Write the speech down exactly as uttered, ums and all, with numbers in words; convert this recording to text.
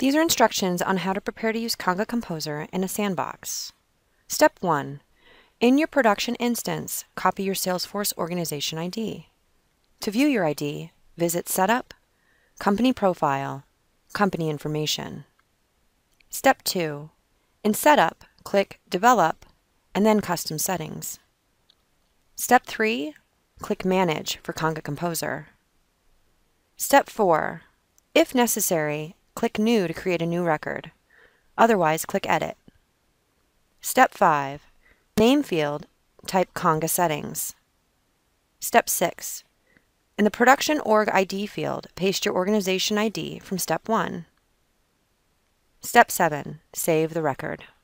These are instructions on how to prepare to use Conga Composer in a sandbox. Step one. In your production instance, copy your Salesforce organization I D. To view your I D, visit Setup, Company Profile, Company Information. Step two. In Setup, click Develop, and then Custom Settings. Step three. Click Manage for Conga Composer. Step four. If necessary, click New to create a new record. Otherwise, click Edit. Step five. Name field, type Conga Settings. Step six. In the Production Org I D field, paste your organization I D from Step one. Step seven. Save the record.